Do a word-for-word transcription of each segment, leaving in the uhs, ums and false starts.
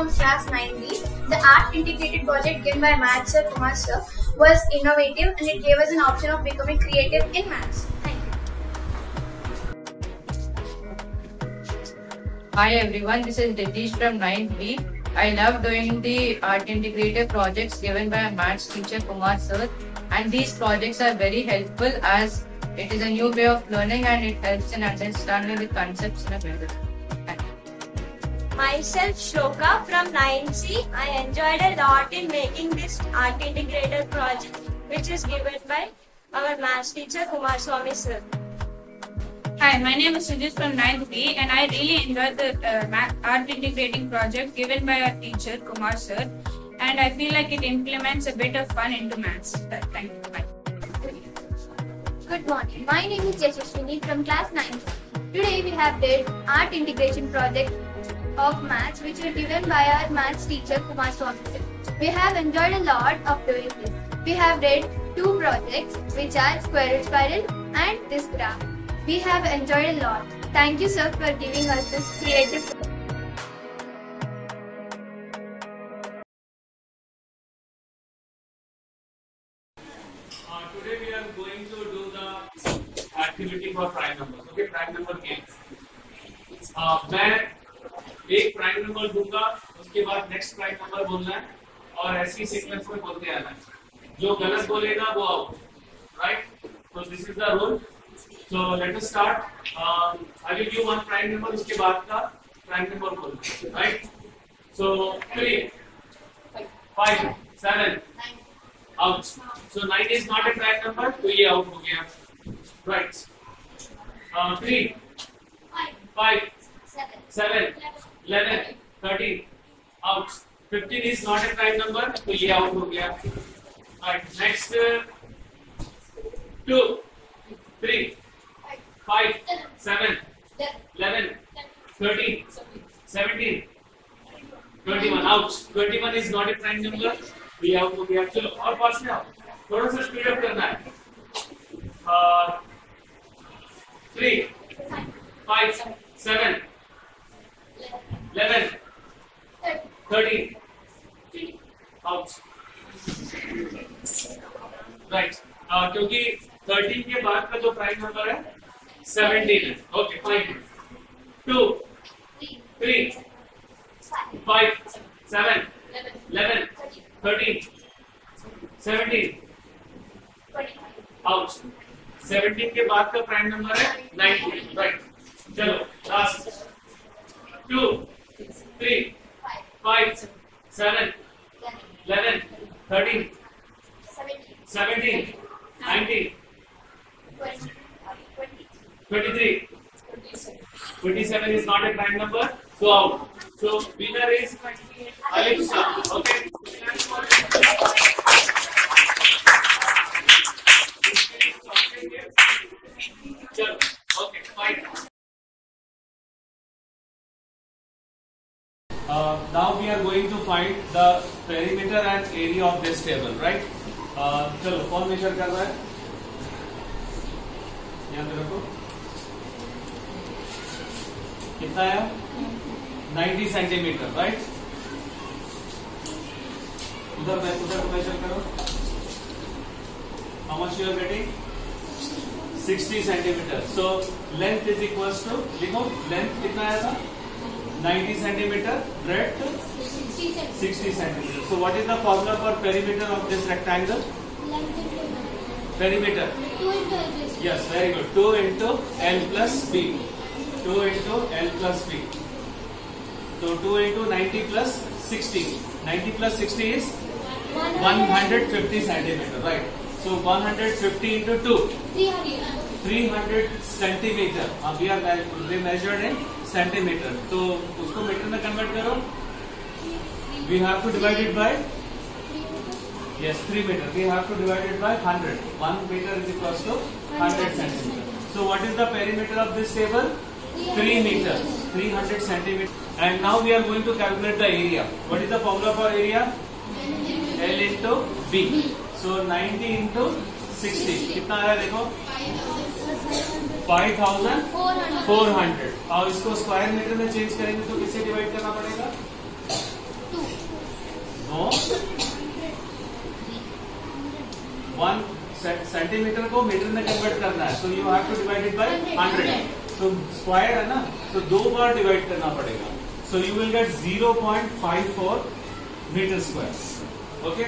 from class nine B. The art integrated project given by Maths Sir Kumar Sir was innovative and it gave us an option of becoming creative in maths. Thank you. Hi everyone, this is Ditish from ninth B. I love doing the art integrated projects given by a maths teacher Kumar Sir, and these projects are very helpful as it is a new way of learning and it helps in understanding the concepts in a better way. Myself Shloka from nine C. I enjoyed a lot in making this art integrated project which is given by our maths teacher Kumar Swami Sir. Hi, my name is Sujit from ninth B and I really enjoyed the uh, math art integrating project given by our teacher Kumar Sir, and I feel like it implements a bit of fun into maths. Thank you. Bye. Good morning. My name is Yashaswini from class nine. Today we have did art integration project of maths which were given by our maths teacher Kumar Swami. We have enjoyed a lot of doing this. We have did two projects which are square root spiral and this graph. We have enjoyed a lot. Thank you sir for giving us this creative. Uh, today we are going to do the activity for prime numbers. Okay, prime number game. Uh, मैं एक prime number दूंगा, उसके बाद next prime number बोलना है और ऐसी sequence में बोलते आना है. जो गलत बोलेगा वो out. Right? So this is the rule. So let us start. Uh, I will give one prime number, उसके बाद का prime number बोलना. Right? So three, five, seven, out. So nine is not a prime number, तो ये out हो गया. Right? Uh, three, five, seven, eleven, thirteen, out. fifteen is not a prime number, तो ये out हो गया. Right? Next, uh, two, three, five, seven, eleven, thirteen, seventeen, twenty-one, out. twenty-one is not a prime number, ये out हो गया. चलो और पास में आओ. थोड़ा सा स्पीड अप करना है. Uh, three, five, seven, eleven, thirteen, out. Right. uh, क्योंकि thirteen के बाद का जो प्राइम नंबर है seventeen है. Okay, fine. two, three, five, seven, eleven, thirteen, seventeen, out. seventeen के बाद का प्राइम नंबर है nineteen. राइट. चलो last. two, three, five, seven, eleven, thirteen, seventeen, nineteen, twenty-three, twenty-seven is not a prime number, so out. So winner is Alexa. Okay. Okay, fine. Uh, now we are going to find the perimeter and area of this table, right? Uh, चलो कौन major कर रहा है? यहाँ पे रखो. कितना है? ninety centimetre, right? उधर उधर मेजर करो. How much you are getting? sixty centimetre. So length is equals to, देखो length कितना आया था? ninety centimeter, breadth sixty centimeter. So what is the formula for perimeter of this rectangle? Perimeter. Yes, very good. two into L plus B. two into L plus B. So two into ninety plus sixty. ninety plus sixty is one hundred fifty centimeter, right? So one hundred fifty into two. three hundred centimeter. अब we are they measured in centimeter. तो उसको metre में convert करो. We have to divide it by yes three meter. We have to divide it by one hundred. one meter is equals to one hundred centimeter. So what is the perimeter of this table? three meters. three hundred centimeter. And now we are going to calculate the area. What is the formula for area? L into B. So ninety into sixty. कितना आ रहा है देखो? five thousand four hundred. और इसको square metre में change करेंगे तो किससे डिवाइड करना पड़ेगा? वो वन सेंटीमीटर को मीटर में कन्वर्ट करना है, so you have to divide it by hundred. तो स्क्वायर है ना, तो दो बार डिवाइड करना पड़ेगा. So you will get zero point five four metre square. Okay,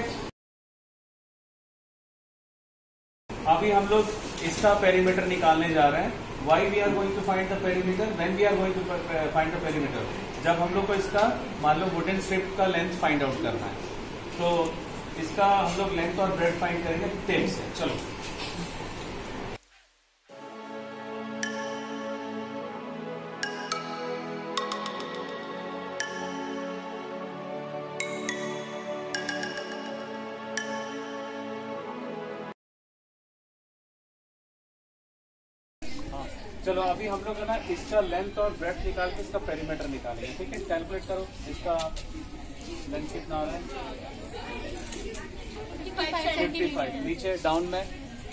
अभी हम लोग इसका पेरीमीटर निकालने जा रहे हैं. Why we are going to find the perimeter? When we are going to find the perimeter, जब हम लोग को इसका मान लो वुडन स्ट्रिप का लेंथ फाइंड आउट करना है, तो इसका हम लोग लेंथ और ब्रेड फाइंड करेंगे टेप से. चलो, चलो अभी हम लोग है ना इसका लेंथ और ब्रेड्थ निकाल के इसका पेरीमीटर निकालेंगे. ठीक है, कैलकुलेट करो. इसका लेंथ कितना आ रहा है? Fifty five. नीचे डाउन में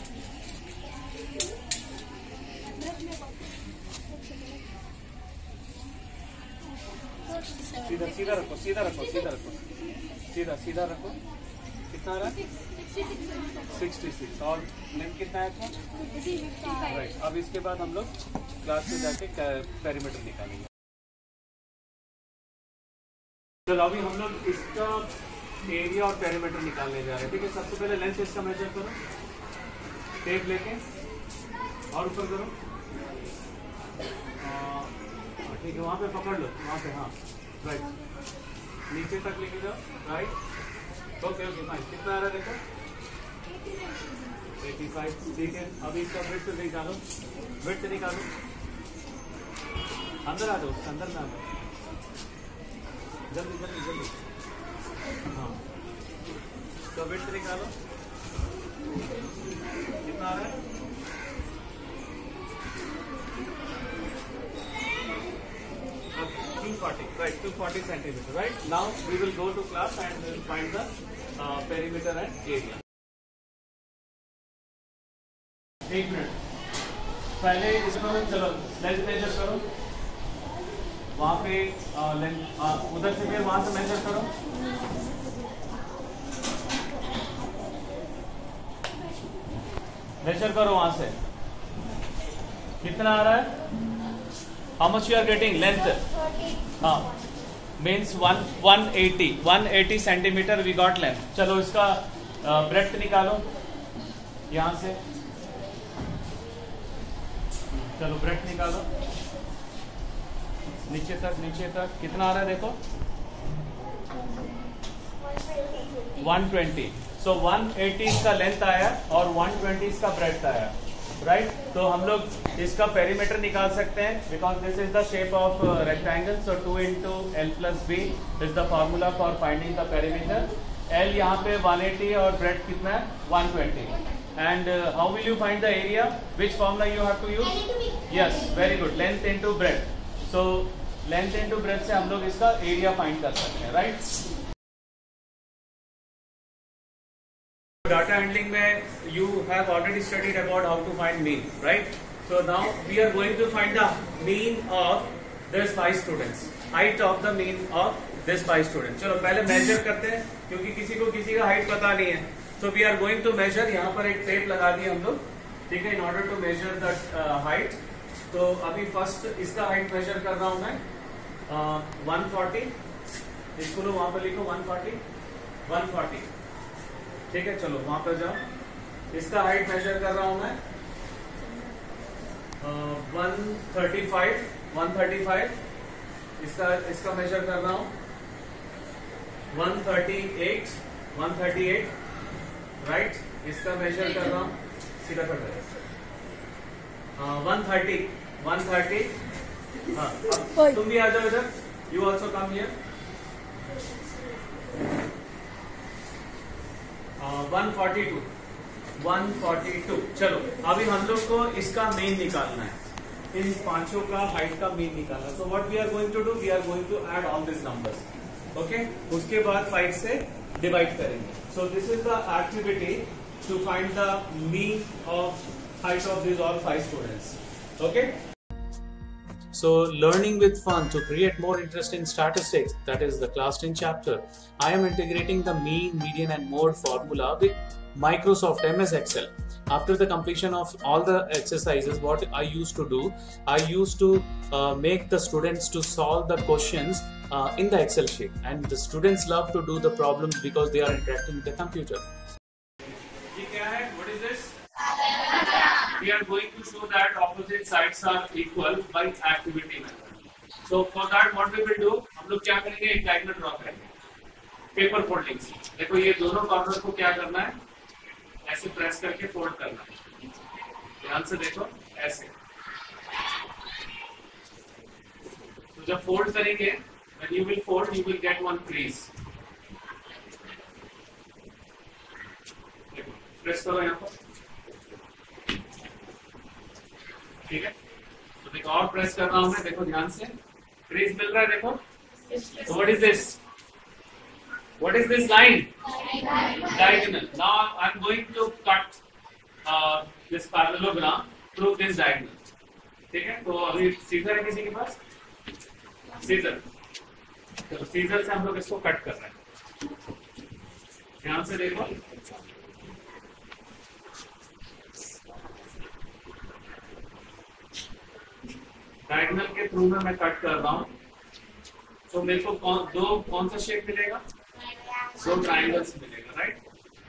सीधा सीधा रखो, सीधा रखो, सीधा रखो, सीधा सीधा रखो. कितना आ रहा है? Sixty six. और लेंथ कितना है इसका? राइट. अब इसके बाद हम लोग क्लास में जाके पेरीमीटर निकालेंगे. चलो अभी हम लोग इसका एरिया और पेरीमीटर निकालने जा रहे हैं. ठीक है, सबसे पहले लेंथ इसका मेजर करो, टेप लेके और ऊपर करो. ठीक है, वहां पे पकड़ लो, वहां पे. हाँ, राइट. नीचे तक लेके जाओ. राइट. Okay okay fine. कितना आ रहा है देखो? पचासी. ठीक है, अभी इसका ब्रेथ निकालो, ब्रेथ निकालो. अंदर आ जाओ, अंदर में आ जाओ, जल्दी जल्दी जल्दी. हाँ, तो ब्रेथ निकालो. कितना आ रहा है? two forty. Right, two forty centimeter. Right. Now we will go to class and we will find the uh, perimeter and area. एक मिनट पहले इसको चलो लेंथ मेजर करो. वहां पे लेंथ उधर से फिर वहां से मेजर करो. मेजर करो वहां से. कितना आ रहा है? How much you are getting? Length? हाँ, means one one eighty one eighty centimeter we got length. चलो इसका ब्रेड्थ निकालो यहाँ से. चलो ब्रेड्थ निकालो नीचे तक, नीचे तक. कितना आ रहा है देखो? one twenty. So one eighty इसका लेंथ आया और one twenty इसका ब्रेड्थ आया. Right right? तो हम लोग इसका पेरीमीटर निकाल सकते हैं because this is the shape of rectangle. So two into L plus B is the formula for finding the perimeter. L यहाँ पे one eighty और ब्रेड कितना है? one twenty. And how will you find the area? Which formula you have to use? Yes, very good. Length into breadth. So length into breadth से हम लोग इसका area find कर सकते हैं. Right right? Data handling में you have already studied about how to find mean, right? So now we are going to find the mean of this five students, height of the mean of this five students. चलो पहले measure करते हैं क्योंकि किसी को किसी का height पता नहीं है. So we are going to measure. यहाँ पर एक tape लगा दी हम लोग. ठीक है, in order to measure the uh, height. तो अभी first इसका height measure कर रहा हूँ मैं. uh, one forty. इसको लो, वहां पर लिखो one forty. one forty. ठीक है, चलो वहां पर जाओ. इसका हाइट मेजर कर रहा हूं मैं one thirty-five. one thirty-five. इसका इसका मेजर कर रहा हूं one thirty-eight. one thirty-eight. Right. इसका मेजर कर रहा हूं, सीधा कर रहा है. one thirty. one thirty. हाँ, अब तुम भी आ जाओ इधर. You also come here. one forty-two. one forty-two. चलो अभी हम लोग को इसका मीन निकालना है. इन पांचों का हाइट का मीन निकालना. So what we are going to do? We are going to add all this numbers. Okay, उसके बाद फाइव से डिवाइड करेंगे. So this is the activity to find the mean of height of this all five students. Okay, So learning with fun to create more interest in statistics, that is the class ten chapter, I am integrating the mean, median and mode formula with Microsoft M S Excel. After the completion of all the exercises, what I used to do, I used to uh, make the students to solve the questions uh, in the Excel sheet, and the students love to do the problems because they are interacting with the computer. What is this? We are going to show that opposite sides are equal by activity method. So for that what we will do, हम लोग क्या करेंगे, एक diagram draw करेंगे paper folding से. देखो ये दोनों कॉर्नर को क्या करना है, ऐसे प्रेस करके फोल्ड करना है. ध्यान से देखो ऐसे. तो जब फोल्ड करेंगे, when you will fold, you will get one crease. देखो प्रेस करो यहाँ पर, ठीक है. तो देखो और प्रेस कर रहा हूं मैं, देखो ध्यान से क्रीज मिल रहा है. देखो so what is this, what is this line, diagonal. Now I'm going to cut uh, this parallelogram through this diagonal. ठीक है. तो अभी सीजर है किसी के पास, सीजर. तो सीजर से हम लोग इसको कट कर रहे हैं. ध्यान से देखो, डायगोनल के थ्रू में मैं कट कर रहा हूं. तो मेरे को कौन दो कौन सा शेप मिलेगा, दो ट्रायंगल्स मिलेगा, right.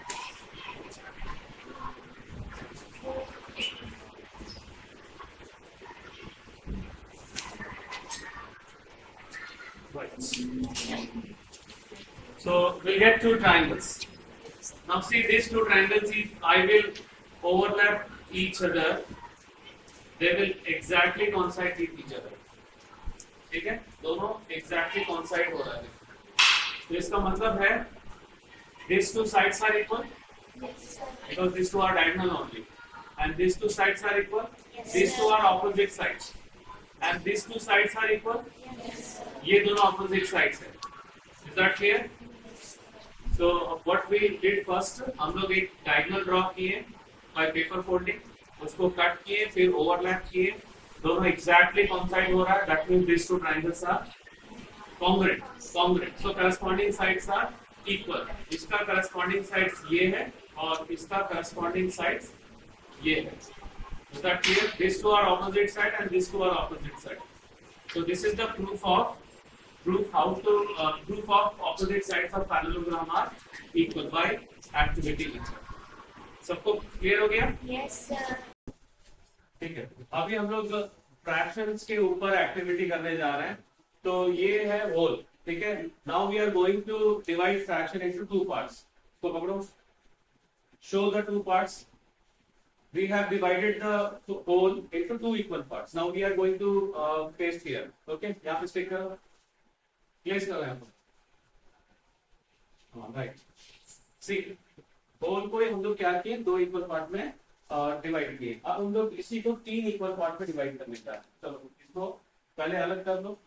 So we'll get two triangles. Now see these two triangles, if I will overlap each other, they will exactly coincide with each other. ठीक है, दोनों exactly coincide हो रहा है. तो इसका मतलब है these two sides are equal because these two are diagonal only, and these two sides are equal. These two are opposite sides, and these two sides are equal. ये दोनों opposite sides है. Is that clear? So what we did first, हम लोग एक diagonal draw किए by paper folding, उसको cut किए, फिर ओवरलैप किए, दोनों एग्जैक्टली कॉन्साइड हो रहा है. That means this two triangles are congruent. Congruent so corresponding sides are equal. इसका करस्पॉन्डिंग साइड्स ये है और इसका करस्पॉन्डिंग साइड्स ये है. Is that clear? This two are opposite side and this two are opposite side. So this is the proof of proof how to uh, proof of opposite sides of parallelogram are equal by activity method. सबको clear हो गया? Yes sir. ठीक है. अभी हम लोग fractions के ऊपर एक्टिविटी करने जा रहे हैं. तो ये है होल. ठीक है. Now we are going to divide fraction into two parts. तो पकड़ो, show the two parts. We have divided the whole into two equal parts. Now we are going to uh, paste here. Okay, यहाँ पे stick करो, place करो यहाँ पर. Right. See, whole को हम लोग क्या किए, दो equal part में डिवाइड किए. अब हम लोग इसी को तीन इक्वल पार्ट में डिवाइड करने का. चलो इसको पहले अलग कर लो.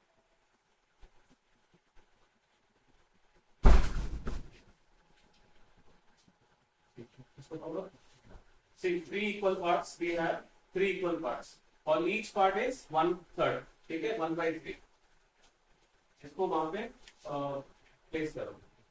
इसको पकड़ो. See, three equal parts. We have three equal parts. और each part is one third. ठीक है, one by three. इसको वहां पे प्लेस करो.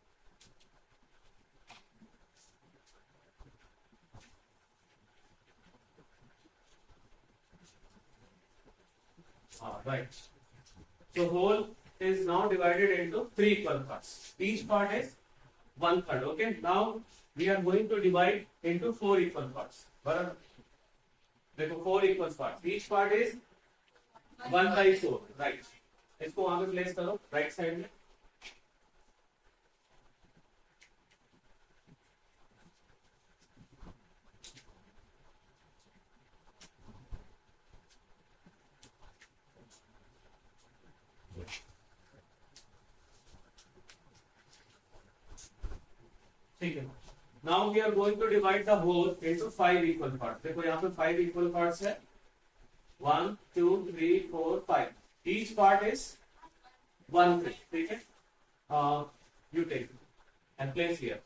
Ah, right. So whole is now divided into three equal parts. Each part is one third. Okay. Now we are going to divide into four equal parts. बराबर. देखो four equal parts. Each part is one by four. Right. इसको वहां पे place करो right side में. ठीक है. Now we are going to divide the whole into five equal parts. देखो यहाँ पे five equal parts है. One, two, three, four, five. Each part is one thing. ठीक है. Uh, you take and place here.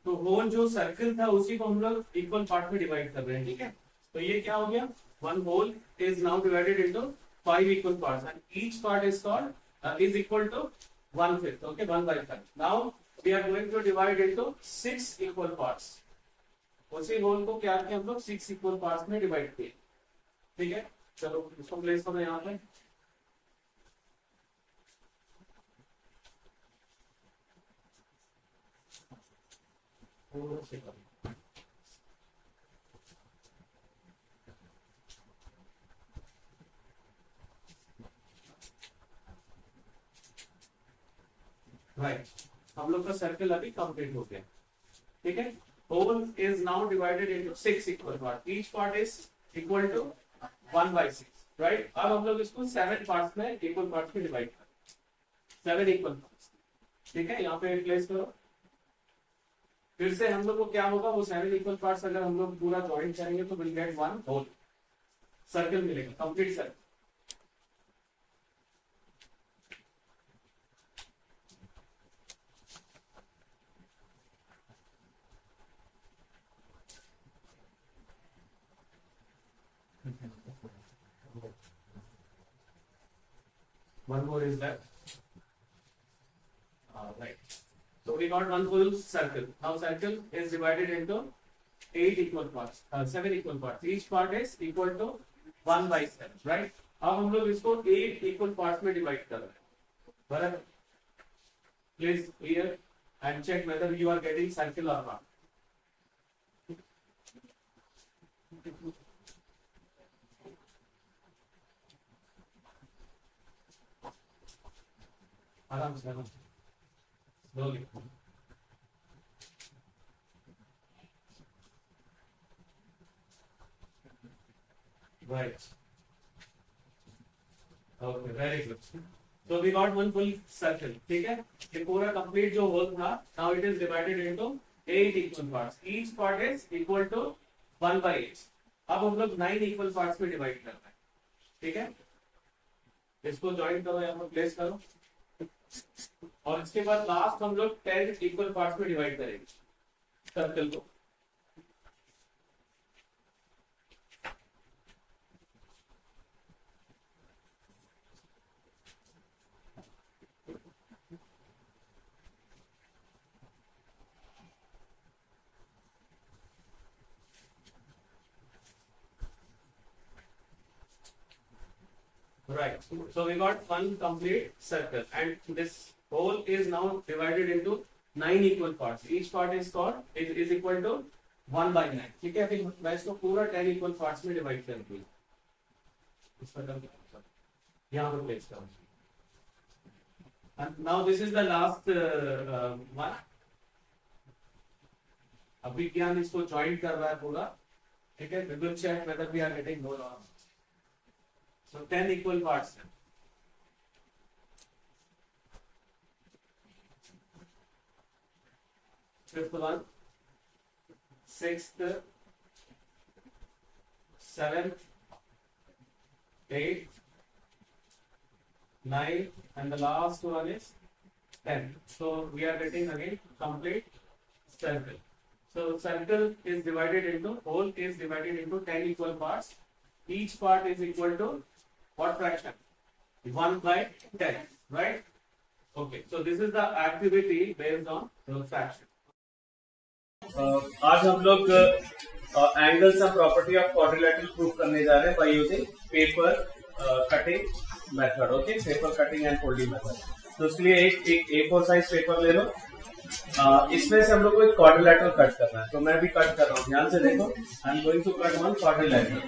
तो whole जो circle था उसी को हम लोग इक्वल पार्ट में डिवाइड कर रहे हैं, ठीक है। तो ये क्या हो गया, one whole is now divided into five equal parts and each part is called is equal to one fifth, okay, one by five. Now we are going to divide into six equal parts. उसी whole को क्या किया हम लोग, six equal parts में divide किए, ठीक है। चलो इसको प्लेस करो यहाँ पे। राइट, हम लोग का सर्कल अभी कंप्लीट हो गया, ठीक है। Whole is now divided into six equal part, each part is equal to one by six, right. अब हम लोग इसको सेवन पार्ट्स में इक्वल पार्ट्स में डिवाइड करें, सेवन इक्वल पार्ट्स, ठीक है। यहाँ पे प्लेस करो। फिर से हम लोग को क्या होगा, वो सेवन इक्वल पार्ट्स अगर हम लोग पूरा ज्वाइन करेंगे तो will get one whole circle मिलेगा, complete circle. One more is left. Uh, right. So we got one full circle. Now circle is divided into eight equal parts, uh, seven equal parts. Each part is equal to one by seven, right? अब हम लोग इसको eight equal parts में divide कर रहे हैं, बराबर? Please here and check whether you are getting circle or not. आराम से, आराम से, slowly. Right. Okay, very good. So we got one full circle, ठीक है। ये पूरा complete जो होल था, now it is divided into eight equal parts. Each part is equal to one by eight. अब हम लोग nine equal parts में divide कर रहे हैं, ठीक है। इसको join करो, यहाँ पर place करो। और इसके बाद लास्ट हम लोग टेन इक्वल पार्ट्स में डिवाइड करेंगे सर्कल को। Right. So we got one complete circle, and this whole is now divided into nine equal parts. Each part is called is, is equal to one by nine. ठीक है, फिर मैं इसको पूरा ten equal parts में divide कर दूँ। इस पर यहाँ पर place करूँ। And now this is the last uh, uh, one. अभी क्या इसको join कर रहा है पूरा, ठीक है। We will check whether we are getting more or not. So ten equal parts. Fifth one, sixth, seventh, eighth, ninth, and the last one is ten. So we are getting again complete circle. So circle is divided into, whole is divided into ten equal parts. Each part is equal to what fraction? one by ten, right? Okay, so this is the activity based on the fraction. Uh, आज हम लोग angles and property of quadrilateral prove करने जा रहे हैं by using paper cutting method, okay, paper cutting and folding method. तो उसके लिए एक एक ए फोर साइज पेपर ले लो। uh, इसमें से हम लोग को एक क्वाड्रिलेटरल कट करना है, तो मैं भी कट कर रहा हूँ, ध्यान से देखो। I am going to cut one quadrilateral.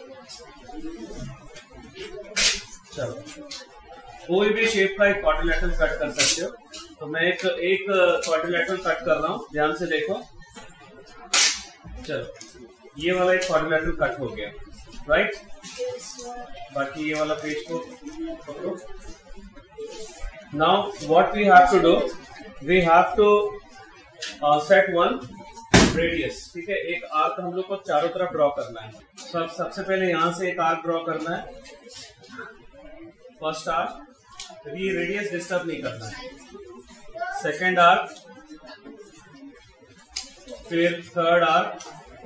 चलो, कोई भी शेप का एक क्वाड्रिलेटरल कट कर सकते हो। तो मैं एक एक क्वाड्रिलेटरल कट कर रहा हूँ, ध्यान से देखो। चलो, ये वाला एक क्वाड्रिलेटरल कट हो गया, राइट। बाकी ये वाला पेज को पकड़ो। Now what we have to do, we have to set one radius, ठीक है। एक आर्क हम लोग को चारों तरफ ड्रॉ करना है। सब सबसे पहले यहां से एक आर्क ड्रॉ करना है, फर्स्ट आर्क। ये रेडियस डिस्टर्ब नहीं करना है। सेकेंड आर्क, फिर थर्ड आर्क,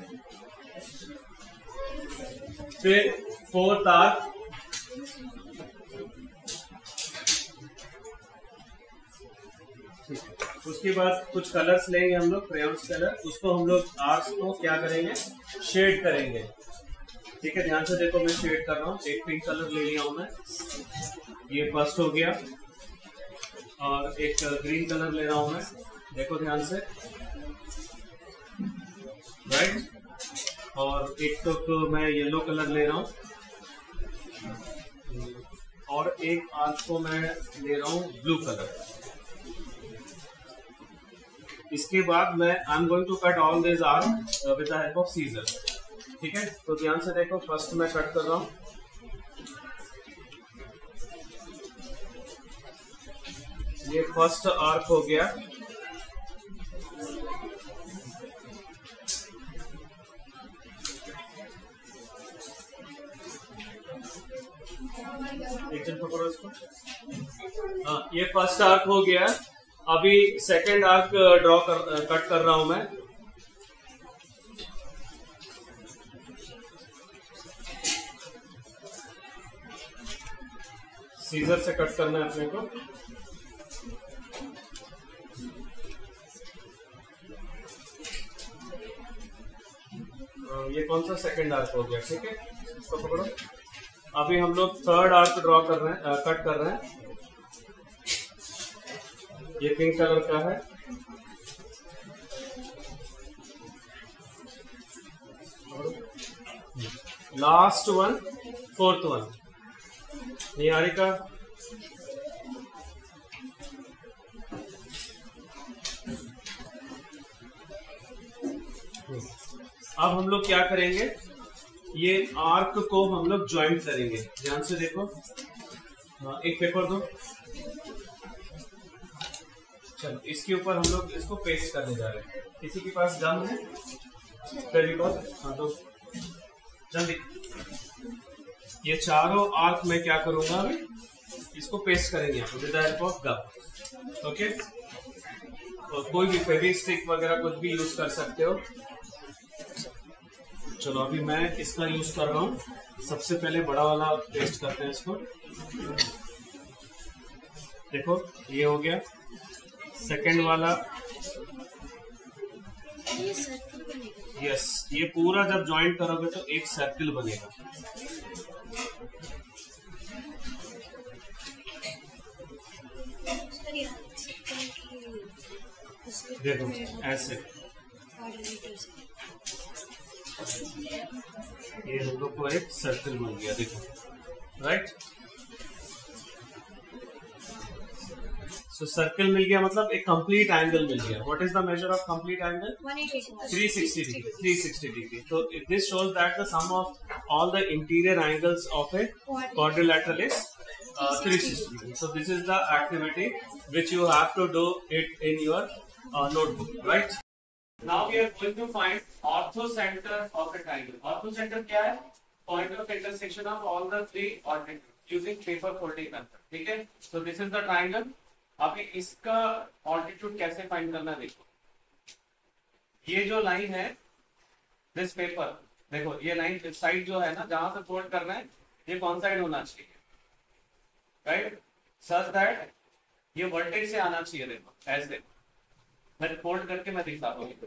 फिर फोर्थ आर्क, उसके बाद कुछ कलर्स लेंगे हम लोग, क्रेयॉन्स कलर, उसको हम लोग आर्क्स को क्या करेंगे, शेड करेंगे। ठीक है, ध्यान से देखो, मैं शेड कर रहा हूँ। एक पिंक कलर ले लिया हूं मैं, ये फर्स्ट हो गया, और एक ग्रीन कलर ले रहा हूं मैं, देखो ध्यान से, राइट। और एक तो, तो मैं येलो कलर ले रहा हूं, और एक आर्क को मैं ले रहा हूं ब्लू कलर। इसके बाद मैं I am going to cut all this arc with the help of scissor. ठीक है, तो ध्यान से देखो, फर्स्ट मैं कट कर रहा हूं, ये फर्स्ट आर्क हो गया। एक जन पकड़ो इसको। हाँ, ये फर्स्ट आर्क हो गया। अभी सेकेंड आर्क ड्रॉ कर कट कर रहा हूं मैं। सीजर से कट करना है अपने को। ये कौन सा सेकेंड आर्क हो गया, ठीक है, इसको पकड़ो। अभी हम लोग थर्ड आर्क ड्रॉ कर रहे हैं, कट कर रहे हैं। ये पिंक कलर का है, last one, fourth one, Niharika. अब हम लोग क्या करेंगे, ये आर्क को हम लोग ज्वाइंट करेंगे। ध्यान से देखो, एक पेपर दो, चलो इसके ऊपर हम लोग इसको पेस्ट करने जा रहे हैं। किसी के पास गम है, फेविकॉल? हाँ तो जल्दी। ये चारों आर्क में क्या करूंगा, अभी इसको पेस्ट करेंगे यहाँ पे with the help of gum. Okay, और कोई भी फेवी स्टिक वगैरह कुछ भी यूज कर सकते हो। चलो अभी मैं इसका यूज कर रहा हूं। सबसे पहले बड़ा वाला पेस्ट करते हैं इसको। देखो ये हो गया। सेकंड वाला, यस, ये पूरा जब ज्वाइंट करोगे तो एक सर्किल बनेगा। देखो ऐसे, ये हम लोग को एक सर्कल बन गया, देखो, राइट। सो सर्कल मिल गया, मतलब एक कंप्लीट एंगल मिल गया। What is the measure of complete angle? three sixty degree. three sixty degree. तो this shows that the sum of all the interior angles of a quadrilateral is uh, three sixty degree. So this is the activity which you have to do it in your uh, notebook, right? Now we are going to find orthocenter of a triangle. Orthocenter क्या है? Point of intersection of all the three ordinates using paper folding method. ठीक है? So this is the triangle. अभी इसका altitude कैसे find करना देखो। ये जो लाइन है, this paper, देखो ये लाइन साइड जो है ना, जहां से फोल्ड कर रहे हैं, ये कौन साइड होना चाहिए, राइट? Such that ये वर्टेक्स से आना चाहिए। देखो ऐसे, मैं फोल्ड करके मैं दिखाता हूँ।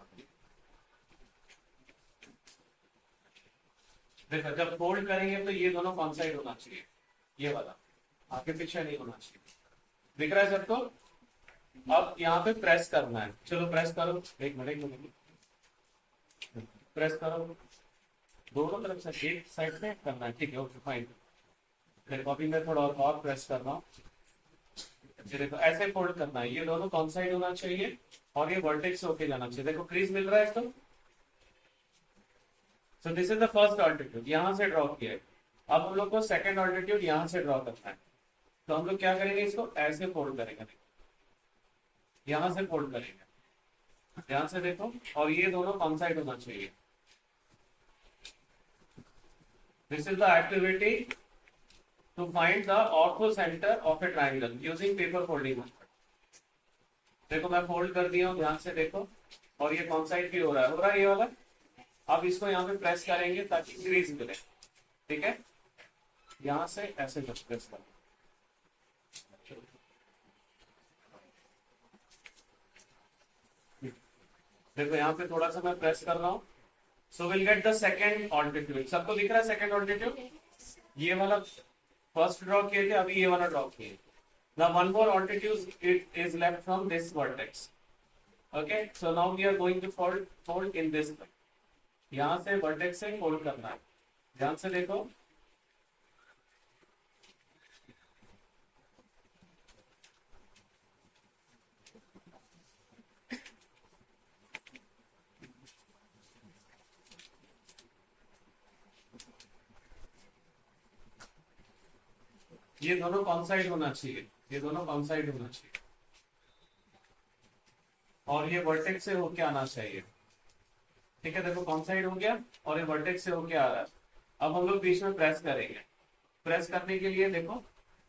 देखो जब फोल्ड करेंगे तो ये दोनों कौन साइड होना चाहिए, ये वाला, आगे पीछे नहीं होना चाहिए। दिख रहा है सबको? अब यहाँ पे प्रेस करना है। चलो प्रेस करो, एक मिनट एक मिनट प्रेस करो, दोनों तरफ से एक साइड से करना है। ठीक है, ओके फाइन। देखो अभी मैं थोड़ा और प्रेस कर रहा हूँ। देखो ऐसे फोल्ड करना है, ये दोनों कौन साइड होना चाहिए, और ये वर्टेक्स होके जाना चाहिए। देखो क्रीज मिल रहा है इसको। So this is the first altitude, यहां से ड्रॉ किया है। अब हम लोग को सेकंड ऑल्टीट्यूड यहां से ड्रॉ करना है। तो हम लोग क्या करेंगे, इसको ऐसे फोल्ड करेंगे, यहां से फोल्ड करेंगे। ध्यान से देखो, और ये दोनों कौन साइड होना चाहिए। This is the activity to find the orthocenter of a triangle using paper folding method. देखो मैं फोल्ड कर दिया हूँ, ध्यान से देखो, और ये कौन साइड भी हो रहा है, हो रहा है ये वाला। अब इसको यहाँ पे प्रेस करेंगे ताकि क्रीज मिले, ठीक है। यहाँ से ऐसे प्रेस कर, देखो यहाँ पे थोड़ा सा मैं प्रेस कर रहा हूँ। So will get the second altitude. सबको दिख रहा है सेकेंड ऑल्टीट्यूड? ये वाला फर्स्ट ड्रॉ किए थे, अभी ये वाला ड्रॉ किए। Now one more altitude it is left from this vertex. Okay, so now we are going to fold fold in this way. यहाँ से vertex से fold करना है, ध्यान से देखो। ये दोनों कौन साइड होना चाहिए, ये दोनों कौन साइड होना चाहिए, और ये वर्टेक्स से होके आना चाहिए, ठीक है। देखो कौन साइड हो गया और ये वर्टेक्स से होके आ रहा है। अब हम लोग बीच में प्रेस करेंगे। प्रेस करने के लिए देखो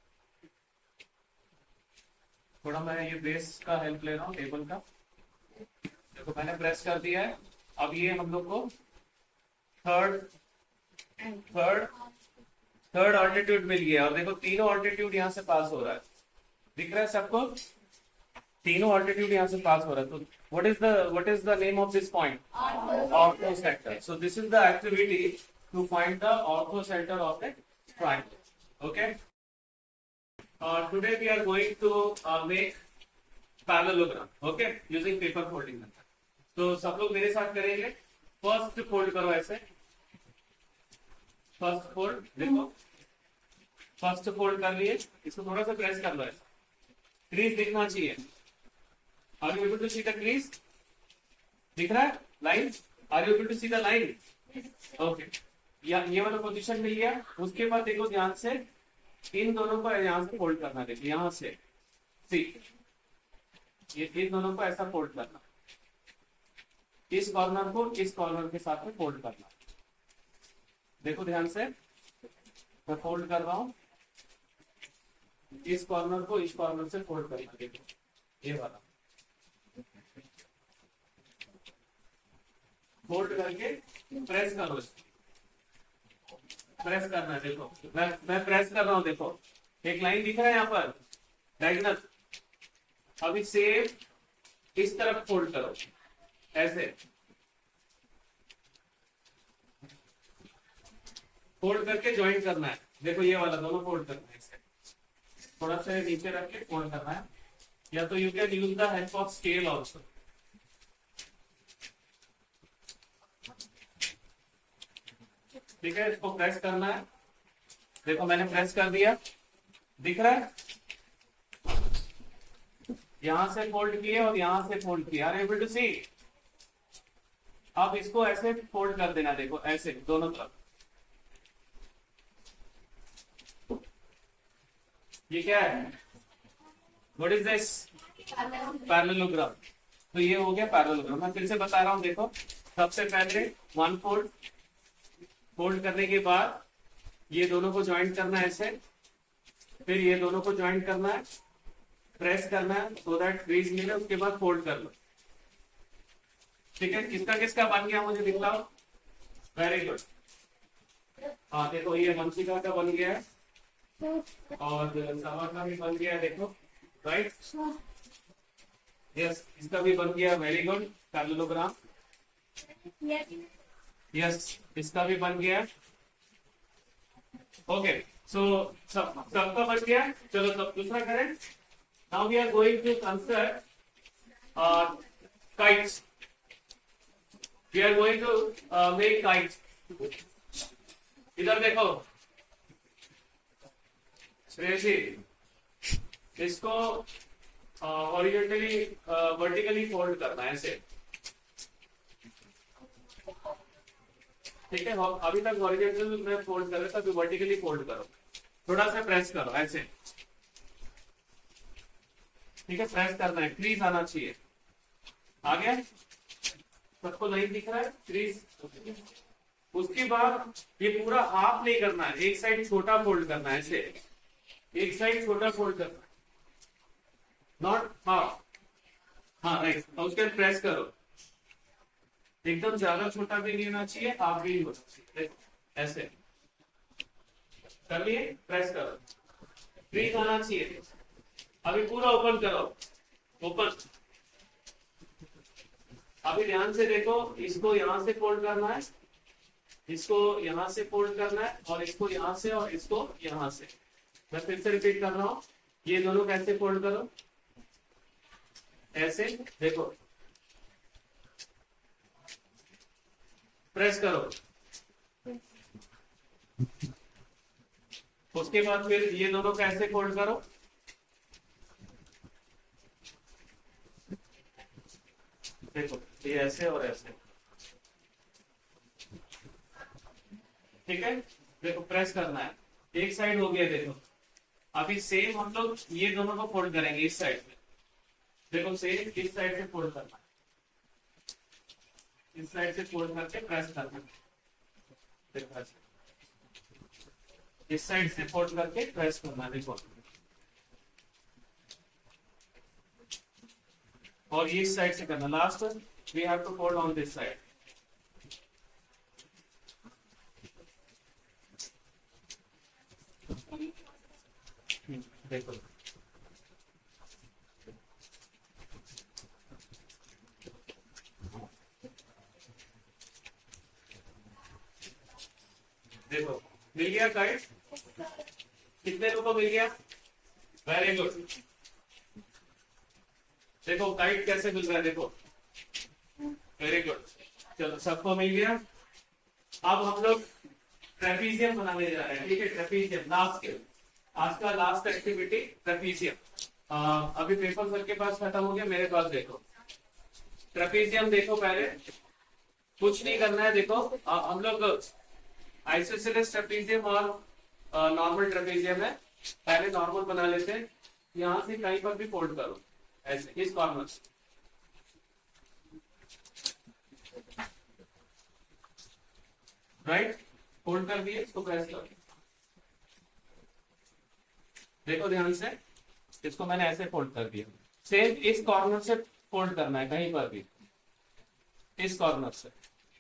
थोड़ा मैं ये बेस का हेल्प ले रहा हूँ, टेबल का। देखो मैंने प्रेस कर दिया है। अब ये हम लोग को थर्ड थर्ड थर्ड ऑल्टीट्यूड मिल गया, और देखो तीनों ऑल्टीट्यूड यहाँ से पास हो रहा है, दिख रहा है सबको? तीनों ऑल्टीट्यूड यहाँ से पास हो रहा है। तो what is the what is the name of this point? Orthocentre. So this is the activity to find the orthocentre of the triangle. Okay, today we are going to make parallelogram, okay, using paper folding method. तो सब लोग मेरे साथ करेंगे। First fold करो ऐसे, first fold, देखो first fold कर लिए, इसको थोड़ा सा प्रेस कर लो ऐसा, क्रीज दिखना चाहिए। Are you able to see the crease? दिख रहा है line? Are you able to see the line? Okay, ये वाला पोजीशन मिल गया। उसके बाद देखो ध्यान से इन दोनों को यहाँ से फोल्ड करना, देखो यहाँ से सी, ये इन दोनों को ऐसा फोल्ड करना, इस कॉर्नर को इस कॉर्नर के साथ में फोल्ड करना। देखो ध्यान से, मैं फोल्ड कर रहा हूं, इस कॉर्नर को इस कॉर्नर से फोल्ड करना, देखो ये वाला फोल्ड करके प्रेस करो, प्रेस करना है। देखो मैं मैं प्रेस कर रहा हूं, देखो एक लाइन दिख रहा है यहाँ पर डायगोनल। अभी सेम इस तरफ फोल्ड करो ऐसे, फोल्ड करके ज्वाइन करना है। देखो ये वाला दोनों फोल्ड करना है, इसे थोड़ा सा नीचे रख के फोल्ड करना है, या तो you can use the help of scale also. ठीक है, इसको प्रेस करना है। देखो मैंने प्रेस कर दिया, दिख रहा है? यहां से फोल्ड किए और यहां से फोल्ड किया, are you able to see? अब इसको ऐसे फोल्ड कर देना, देखो ऐसे दोनों तरफ। ये क्या है? What is this? पैरेललोग्राम। तो ये हो गया पैरेललोग्राम। मैं फिर से बता रहा हूं, देखो सबसे पहले वन फोल्ड, फोल्ड करने के बाद ये दोनों को ज्वाइन करना है ऐसे, फिर ये दोनों को ज्वाइन करना है, प्रेस करना है सो दैट क्रीज मिले, उसके बाद फोल्ड कर लो। ठीक है, किसका किसका बन गया मुझे दिखलाओ। Very good. हाँ देखो ये वंशिका का बन गया है और सवा का भी बन गया है, देखो राइट। यस, इसका भी बन गया, वेरी गुड। पैरेललोग्राम, यस इसका भी बन गया। ओके, सो सब सबका बन गया। चलो सब दूसरा करें। Now we are going to consider kites. We are going to uh, make kites. इधर देखो श्रेयसी, इसको हॉरिजॉन्टली वर्टिकली फोल्ड करना है ऐसे। ठीक है, अभी तक हॉरिजॉन्टली में फोल्ड कर रहे थे, अभी वर्टिकली फोल्ड करो, थोड़ा सा प्रेस करो ऐसे। ठीक है, प्रेस करना है, क्रीज आना चाहिए। आ गया? सबको लाइन दिख रहा है? क्रीज। उसके बाद ये पूरा हाफ नहीं करना है, एक साइड छोटा फोल्ड करना है ऐसे, एक साइड छोटा फोल्ड करना है, नॉट हाफ। हाँ राइट, और उसके बाद प्रेस करो, एकदम ज्यादा छोटा भी नहीं होना चाहिए, हाफ भी नहीं होना चाहिए। देखो ऐसे कर लिए, प्रेस करो, फ्रीज आना चाहिए। अभी पूरा ओपन करो, ओपन। अभी ध्यान से देखो, इसको यहां से फोल्ड करना है, इसको यहां से फोल्ड करना है, और इसको यहां से, और इसको यहां से। मैं फिर से रिपीट कर रहा हूं, ये दोनों कैसे फोल्ड करो, ऐसे देखो, प्रेस करो। उसके बाद फिर ये दोनों कैसे फोल्ड करो, देखो ये ऐसे और ऐसे, ठीक है। देखो प्रेस करना है, एक साइड हो गया। देखो अभी सेम हम लोग ये दोनों को फोल्ड करेंगे इस साइड से। देखो सेम इस साइड से फोल्ड करना है, इस साइड से फोल्ड करके प्रेस करना है। देखो ऐसे इस साइड से फोल्ड करके प्रेस करना है। देखो और ये इस साइड से करना। Last we have to fold on this side. देखो देखो मिल गया काइट, कितने लोगों को मिल गया, वेरी गुड। देखो काइट कैसे मिल रहा है, देखो वेरी गुड, चलो सबको मिल गया। अब हम लोग ट्रेपीजियम बनाने जा रहे हैं, ठीक है। ट्रेपीजियम लास्ट के आज का लास्ट एक्टिविटी ट्रेपीजियम। अभी पेपर सर के पास खत्म हो गया, मेरे पास देखो ट्रेपीजियम। देखो पहले कुछ नहीं करना है, देखो आ, हम लोग आइसोसेलेस ट्रेपीजियम और नॉर्मल ट्रेपीजियम है। पहले नॉर्मल बना लेते हैं, यहां से कहीं पर भी फोल्ड करो ऐसे, इस कॉर्नर से, राइट। फोल्ड कर दिए, इसको प्रेस करो। देखो ध्यान से, इसको मैंने ऐसे फोल्ड कर दिया। सेम इस कॉर्नर से फोल्ड करना है, कहीं पर भी इस कॉर्नर से।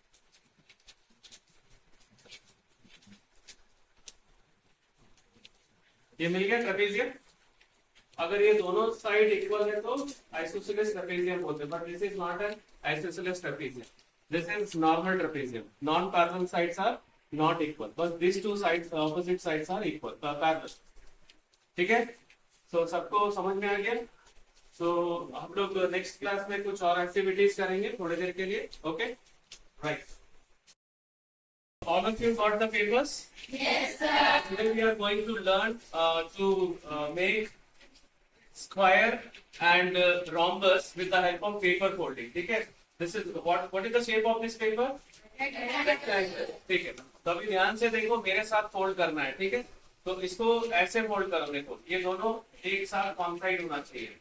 ये मिल गया ट्रेपीजियम। अगर ये दोनों साइड इक्वल है तो आइसोसेलेस ट्रेपीजियम होते हैं, but this is not an isosceles trapezium, this is normal trapezium. Non parallel sides are not equal, but this two sides opposite sides are equal parallel, ठीक है। सो सबको समझ में आ गया। सो हम लोग नेक्स्ट क्लास में कुछ और एक्टिविटीज करेंगे थोड़ी देर के लिए, okay right. All of you got the papers? Yes, sir. Today we are going to learn uh, to uh, make square and uh, rhombus with the help of paper folding. ठीक है? This is what what is the shape of this paper? Rectangle. ठीक है। तो अभी ध्यान से देखो, मेरे साथ फोल्ड करना है, ठीक है। तो इसको ऐसे फोल्ड करो। देखो ये दोनों एक साथ कॉन्साइड होना चाहिए।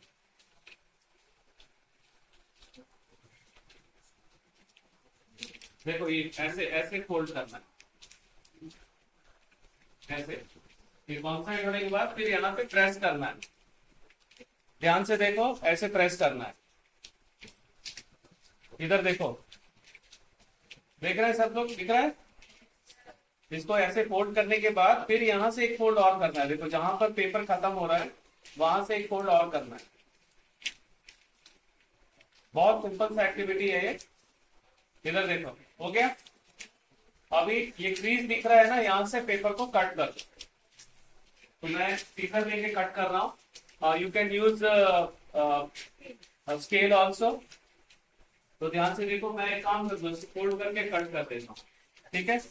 देखो ये ऐसे ऐसे फोल्ड करना है, ऐसे। ये कॉन्साइड होने के बाद फिर यहाँ पे प्रेस करना है। ध्यान से देखो, ऐसे प्रेस करना है। इधर देखो, देख रहे हैं सब लोग, दिख रहा है। इसको ऐसे फोल्ड करने के बाद फिर यहाँ से एक फोल्ड और करना है। देखो जहां पर पेपर खत्म हो रहा है वहां से एक फोल्ड और करना है। बहुत सिंपल सा एक्टिविटी है ये। इधर देखो, हो गया। अभी ये क्रीज दिख रहा है ना, यहां से पेपर को कट कर दो। तो मैं स्पीकर लेके कट कर रहा हूँ। You can use scale also. तो ध्यान से देखो, मैं एक काम कर फोल्ड करके कट कर देता हूँ, ठीक है।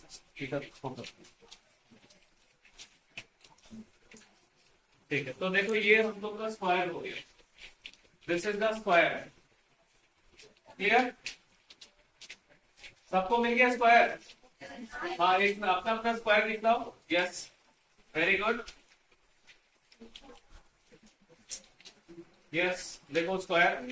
ठीक है, तो देखो ये हम लोग का स्क्वायर हो गया। This is the square, clear. सबको मिल गया स्क्वायर? हाँ, एक अपना अपना स्क्वायर लिख लो। Yes, very good. यस, देखो स्क्वायर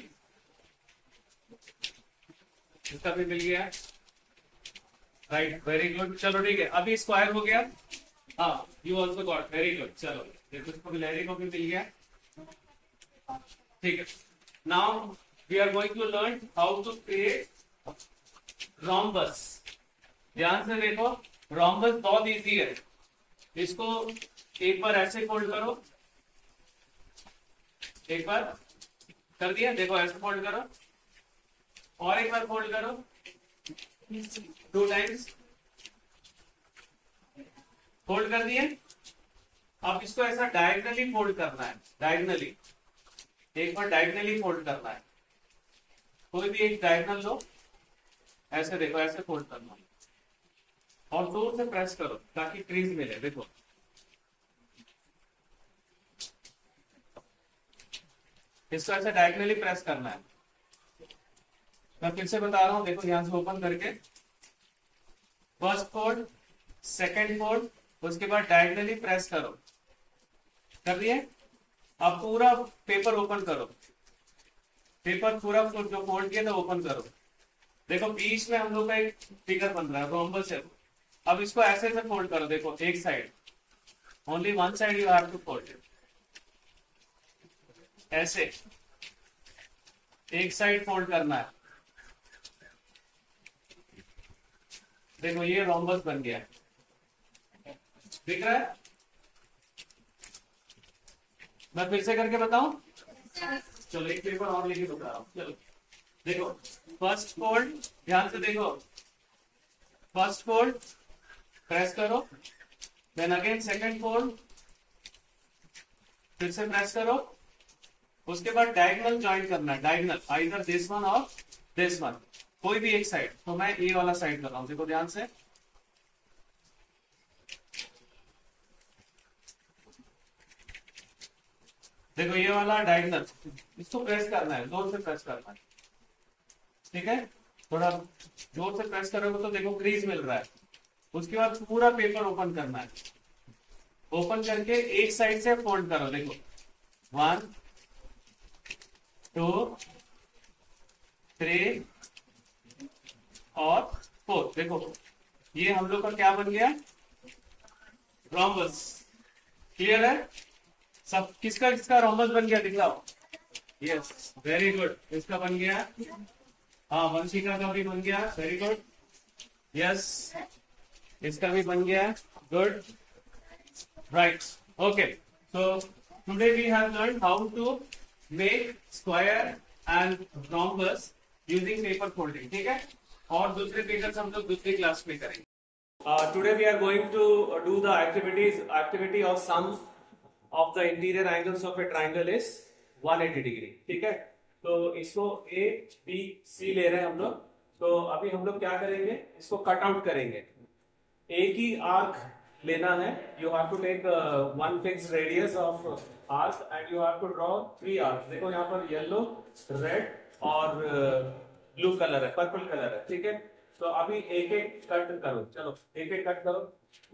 इसका भी मिल गया, राइट, वेरी गुड। चलो ठीक है, अभी स्क्वायर हो गया। हाँ, you also got, very good. चलो देखो, इसको भी लहरी को भी मिल गया, ठीक है। Now we are going to learn how to create rhombus, ध्यान से देखो, रोम्बस बहुत इजी है। इसको एक बार ऐसे फोल्ड करो, एक बार कर दिया, देखो ऐसे फोल्ड करो, और एक बार फोल्ड करो, टू टाइम्स फोल्ड कर दिए। अब इसको ऐसा डायगनली फोल्ड करना है, डायगनली, एक बार डायगनली फोल्ड करना है। कोई भी एक डायगनल लो, ऐसे देखो, ऐसे फोल्ड करना और दूर से प्रेस करो ताकि क्रीज मिले। देखो इसको ऐसे डायगनली प्रेस करना है। मैं फिर से बता रहा हूं, देखो यहां से ओपन करके फर्स्ट फोल्ड, सेकेंड फोल्ड, उसके बाद डायगनली प्रेस करो, कर दिए। अब पूरा पेपर ओपन करो, पेपर पूरा जो फोल्ड किया था ओपन करो। देखो बीच में हम लोग का एक फिगर बन रहा है, रोम्बस है। अब इसको ऐसे से फोल्ड करो, देखो एक side, only one side you have to fold, ऐसे एक साइड फोल्ड करना है। देखो ये रोम्बस बन गया, दिख रहा है? मैं फिर से करके बताऊं? चलो एक पेपर और लेके बता रहा हूं। चलो देखो, फर्स्ट फोल्ड, ध्यान से देखो, फर्स्ट फोल्ड प्रेस करो, देन अगेन सेकंड फोल्ड, फिर से प्रेस करो, उसके बाद डायगोनल ज्वाइन करना है, डायगोनल, आइदर दिस वन और दिस वन, कोई भी एक साइड। तो मैं ए वाला साइड कर रहा हूं, देखो ध्यान से, देखो ये वाला डायगोनल, इसको प्रेस करना है, जोर से प्रेस करना है, ठीक है? थोड़ा जोर से प्रेस करोगे तो देखो क्रीज मिल रहा है। उसके बाद पूरा पेपर ओपन करना है, ओपन करके एक साइड से फोल्ड करो, देखो वन टू थ्री और फोर। देखो ये हम लोग का क्या बन गया, रोम्बस। क्लियर है? सब किसका किसका रोम्बस बन गया दिखलाओ। यस वेरी गुड, इसका बन गया, हाँ वंशिका का भी बन गया, वेरी गुड। यस इसका भी बन गया, good, right, okay. So today we have learn how to make square and rhombus using paper folding, ठीक है? और दूसरे फिगर्स हम लोग दूसरी क्लास में करेंगे। Uh, today we are going to do the activities activity of sum of the interior angles of a triangle is one eighty degree, ठीक है? तो इसको A, B, C ले रहे हैं हम लोग। तो अभी हम लोग क्या करेंगे, इसको कट आउट करेंगे। एक ही आर्क लेना है, you have to take one fix radius of arc and you have to draw three arc. देखो यहाँ पर येलो, रेड और ब्लू कलर है, पर्पल कलर है, ठीक है? तो अभी एक एक कट करो, चलो एक एक कट करो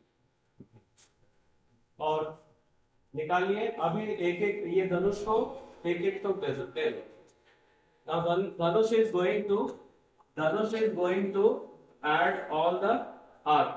और निकालिए। अभी एक एक ये धनुष को एक एक तो दे दे दो। Now Dhanush is going to Dhanush is going to add all the arc,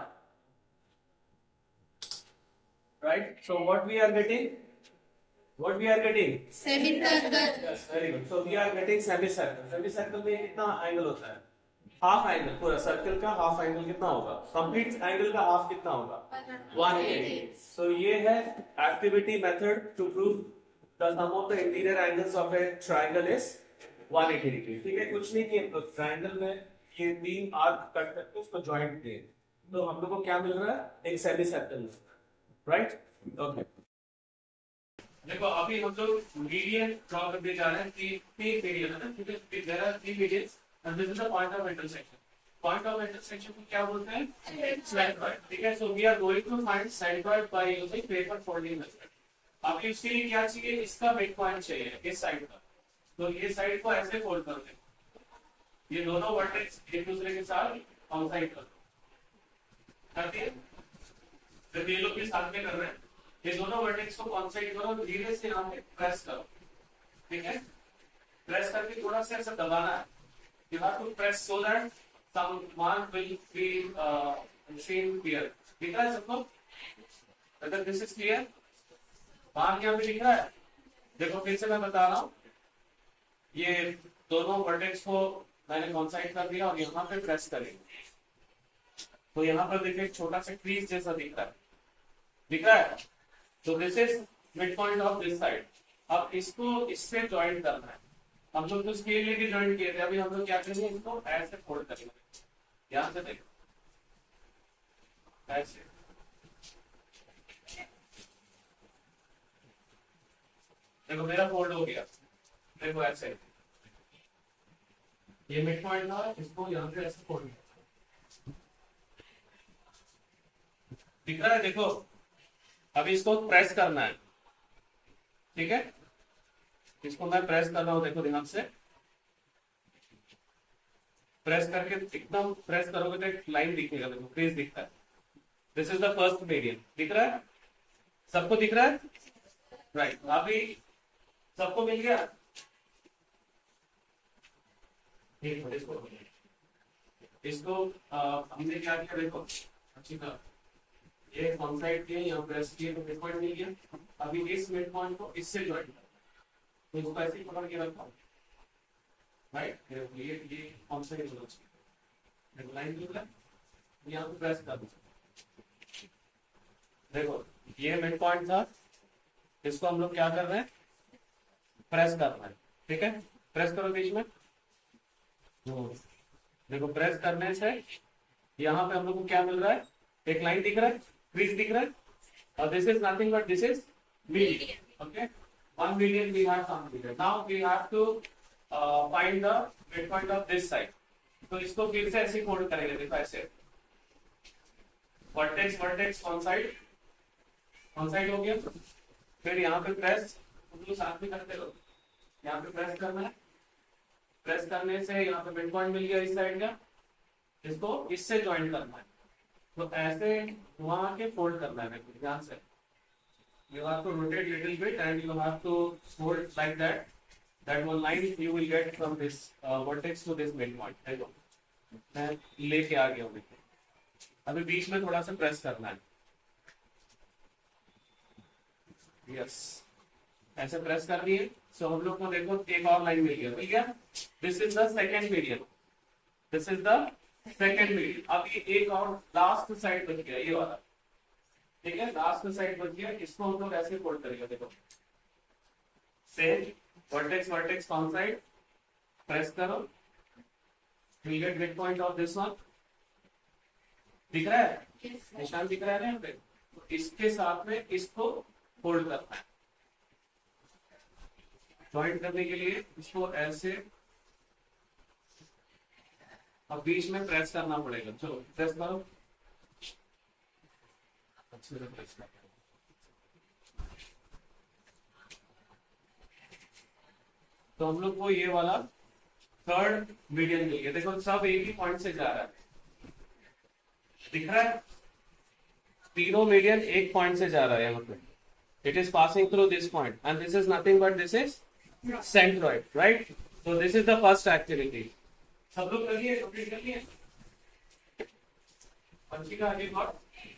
right? So what we are getting, what we are getting semicircle. Yes, very good. So we are getting semicircle. Semicircle में कितना angle होता है? Half angle, पूरा circle का half angle कितना होगा? Complete angle का half कितना होगा? One eighty. सो ये है activity method to prove the sum of the interior angles of a triangle is one eighty degree, ठीक है? कुछ नहीं किया, तो ट्रायंगल में ये तीन आर्क कट करके उसको जॉइंट किए, तो हम लोग को क्या मिल रहा है? एक सेमी सर्कल, राइट? ओके, देखो अभी हम लोग मीडियन ड्रॉ करने जा रहे हैं। तीन तीन मीडियन है ना, ठीक है? There are three medians and this is the point of intersection. Point of intersection को क्या बोलते हैं? Solidify, ठीक है? So we are going to find solidify by using paper folding method. अभी इसके लिए क्या चाहिए? इसका मिड पॉइंट चाहिए, इस साइड का। तो ये साइड को ऐसे फोल्ड कर दे, ये दोनों वर्टेक्स एक दूसरे के साथ काउंसाइड कर दो, कर दिए? जब ये लोग के साथ में कर रहे हैं, ये दोनों वर्टेक्स को काउंसाइड करो, धीरे से यहाँ पे प्रेस करो, ठीक है? प्रेस करके थोड़ा सा ऐसा दबाना है। You have to press so that some one will be uh, seen here. दिख रहा है सबको? अगर this is clear, मान यहाँ पे दिख रहा है? देखो फिर से मैं बता रहा हूँ, ये दोनों वर्टेक्स को मैंने कॉन्साइड कर दिया और यहाँ पे प्रेस करेंगे तो यहाँ पर देखिए छोटा सा क्रीज जैसा दिख रहा है, दिख रहा है। तो this is mid point of this side. अब इसको इससे ज्वाइन करना है। हम लोग तो स्केल लेके ज्वाइन किए थे, अभी हम लोग क्या करेंगे, इसको ऐसे फोल्ड करेंगे। यहाँ से देखो ऐसे, देखो मेरा फोल्ड हो गया, देखो ऐसे, ये मिड पॉइंट था, इसको यहाँ पे ऐसे फोल्ड दिख रहा है। देखो अभी इसको प्रेस करना है, ठीक है, इसको मैं प्रेस कर रहा हूं, देखो ध्यान से प्रेस करके एकदम प्रेस करोगे तो एक लाइन दिखेगा, देखो क्रीज दिखता है। This is the first median, दिख रहा है, सबको दिख रहा है, राइट right. अभी सबको मिल गया। ठीक है, इसको इसको आ, हमने क्या किया, देखो अच्छी तरह ये कौन साइड किया, यहाँ प्रेस किया तो मिड पॉइंट मिल गया। अभी इस मिड पॉइंट को इससे ज्वाइन करना, तो इसको ऐसे ही पकड़ के रखा, राइट। ये ये कौन सा होना चाहिए, लाइन मिल रहा है, यहाँ पे प्रेस कर दो। देखो ये मिड पॉइंट था, इसको हम लोग क्या कर रहे हैं, प्रेस कर रहे हैं, ठीक है। प्रेस करो बीच में, देखो प्रेस करने से यहाँ पे हम लोग को क्या मिल रहा है, एक लाइन दिख रहा है, क्रीज दिख रहा है, और this is nothing but this is median, okay. One million we have completed. Now we have to find the mid point of this side. तो इसको फिर से ऐसे फोल्ड करेंगे, देखो ऐसे, वर्टेक्स वर्टेक्स कौन साइड, कौन साइड हो गया। फिर यहाँ पे प्रेस, हम लोग साथ में करते रहो, यहाँ पे प्रेस करना है, प्रेस करने से यहाँ पे मिड पॉइंट मिल गया इस साइड का, इसको इससे ज्वाइन करना है। तो ऐसे वहां के फोल्ड करना है, ध्यान से, you have to rotate little bit and you have to fold like that, that one line you will get from this uh, vertex to this midpoint। देखो मैं लेके आ गया हूँ, अभी बीच में थोड़ा सा प्रेस करना है, यस ऐसे प्रेस कर दिए। सो हम लोग को देखो एक और लाइन मिल गया, मिल गया, this is the second median, this is the second median. अब ये एक और लास्ट साइड बच गया, ये वाला, ठीक है, लास्ट साइड बच गया, इसको हम लोग ऐसे फोल्ड करेंगे, देखो सेम वर्टेक्स वर्टेक्स कौन साइड, प्रेस करो, will get mid point of this one, दिख रहा है, निशान दिख रहा है ना यहाँ पे। तो इसके साथ में इसको फोल्ड करना है, ज्वाइंट करने के लिए इसको ऐसे, अब बीच में प्रेस करना पड़ेगा। चलो प्रेस करो, अच्छे से प्रेस करो, तो हम लोग को ये वाला थर्ड मीडियन मिल गया। देखो सब एक ही पॉइंट से जा रहा है, दिख रहा है, तीनों मीडियन एक पॉइंट से जा रहा है यहाँ पे, it is passing through this point and this is nothing but this is centroid, right. So this is the first activity. सब लोग कर लिए, कंप्लीट कर लिए, पंची का आगे बात,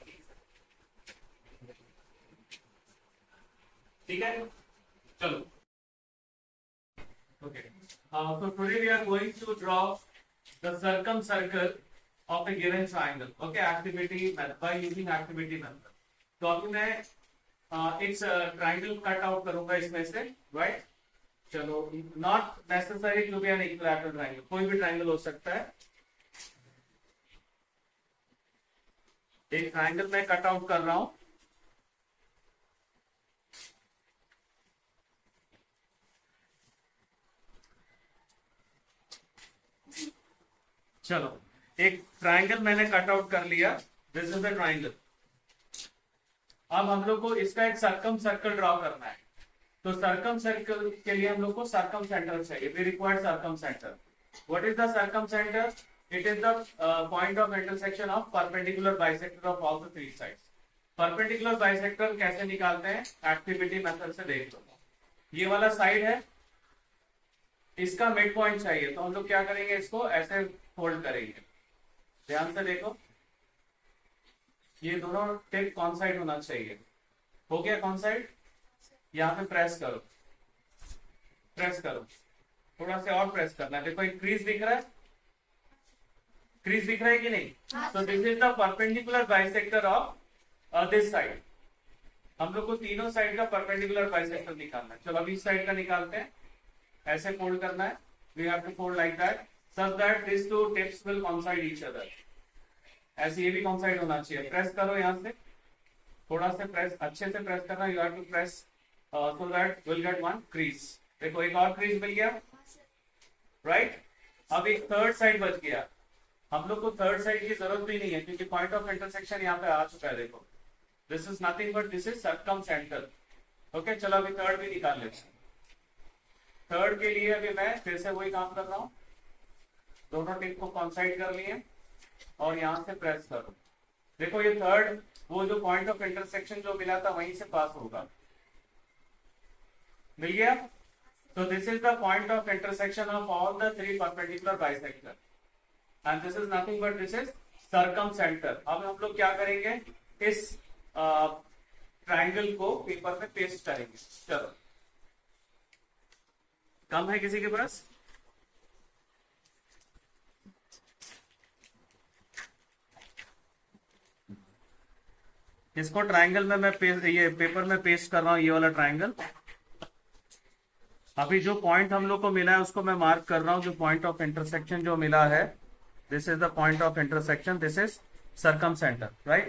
ठीक है, चलो okay. So today we are going to draw the circumcircle of a given triangle, okay, activity method, by using activity method। तो अभी मैं uh, एक ट्राइंगल कट आउट करूंगा इसमें से, राइट। चलो, not necessary to be an equilateral triangle, कोई भी ट्राइंगल हो सकता है। एक ट्राइंगल मैं कट आउट कर रहा हूं, चलो एक ट्राइंगल मैंने कट आउट कर लिया, दिस इज द ट्राइंगल। अब हम लोग को इसका एक सर्कम सर्कल ड्रॉ करना है, तो सर्कम सर्कल के लिए हम लोग को सर्कम सेंटर चाहिए, we require circumcentre. What is the circumcentre, it is the point of intersection of perpendicular bisector of all the three sides. Perpendicular bisector कैसे निकालते हैं, एक्टिविटी मेथड से देख लो। ये वाला साइड है, इसका मिड पॉइंट चाहिए, तो हम लोग क्या करेंगे, इसको ऐसे फोल्ड करेंगे, ध्यान से देखो, ये दोनों टिप कौन साइड होना चाहिए, हो गया कौन साइड, यहाँ पे प्रेस करो, प्रेस करो, थोड़ा सा और प्रेस करना है, देखो एक क्रीज दिख रहा है, क्रीज दिख रहा है कि नहीं? तो this is the perpendicular bisector of this side. हम लोग को तीनों साइड का परपेंडिकुलर बाइसेक्टर निकालना है। चलो अभी इस साइड का निकालते हैं। ऐसे फोल्ड करना है, we have to fold like that such that this two tips will coincide each other. ऐसे ये भी कॉन्साइड होना चाहिए। प्रेस करो यहाँ से, थोड़ा से प्रेस, अच्छे से प्रेस करना, you have to press so that will get one crease. देखो एक और क्रीज मिल गया, राइट right? अब एक थर्ड साइड बच गया। हम लोग को थर्ड साइड की जरूरत भी नहीं है क्योंकि पॉइंट ऑफ इंटरसेक्शन यहाँ पे आ चुका है। देखो this is nothing but this is circumcentre. Okay चलो अभी थर्ड भी निकाल लेते हैं। थर्ड के लिए अभी मैं फिर से वही काम कर रहा हूँ, दोनों टिप को कॉन्साइड कर लिए और यहाँ से प्रेस करो। देखो ये थर्ड वो जो पॉइंट ऑफ इंटरसेक्शन जो मिला था वहीं से पास होगा। मिल गया? तो this is the point of intersection of all the three perpendicular bisector and this is nothing but this is circumcentre. अब हम लोग क्या करेंगे, इस ट्रायंगल uh, को पेपर में पेस्ट करेंगे। चलो कम है किसी के पास? इसको ट्रायंगल में मैं पेस्ट, ये पेपर में पेस्ट कर रहा हूं, ये वाला ट्रायंगल। अभी जो पॉइंट हम लोग को मिला है उसको मैं मार्क कर रहा हूं। जो पॉइंट ऑफ इंटरसेक्शन जो मिला है, this is the point of intersection, this is circumcentre, right.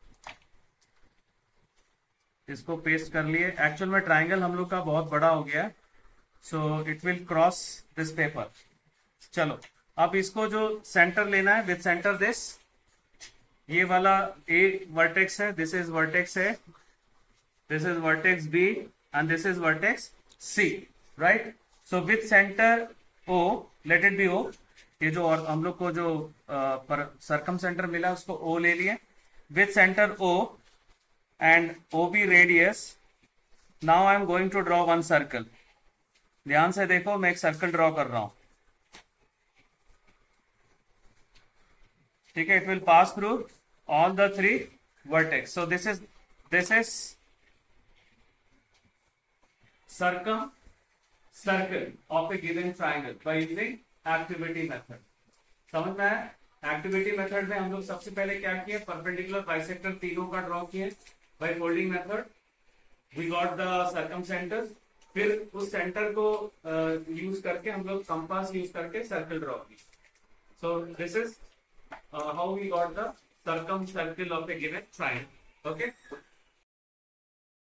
इसको पेस्ट कर लिए। एक्चुअल में ट्रायंगल हम लोग का बहुत बड़ा हो गया है, so it will cross this paper. चलो अब इसको जो सेंटर लेना है, विद सेंटर दिस, ये वाला ए वर्टेक्स है, दिस इज वर्टेक्स है, this is vertex B and this is vertex C, right. So with centre O, let it be O. ये जो और हम लोग को जो सर्कम सेंटर मिला उसको ओ ले लिए, with centre O and O B radius. Now I am going to draw one circle. ध्यान से देखो, मैं एक सर्कल ड्रॉ कर रहा हूं, ठीक है। It will pass through all the three vertex. So this is this is circum circle of a given triangle by using activity method. समझ में आया? एक्टिविटी मेथड में हम लोग सबसे पहले क्या किए, परपेंडिकुलर बाइसेक्टर तीनों का ड्रॉ किए by folding method. We got the circumcentre. फिर उस सेंटर को यूज uh, करके हम लोग कंपास यूज करके सर्कल ड्रॉ किए। So this is how we got the circumcircle of a given triangle. Okay.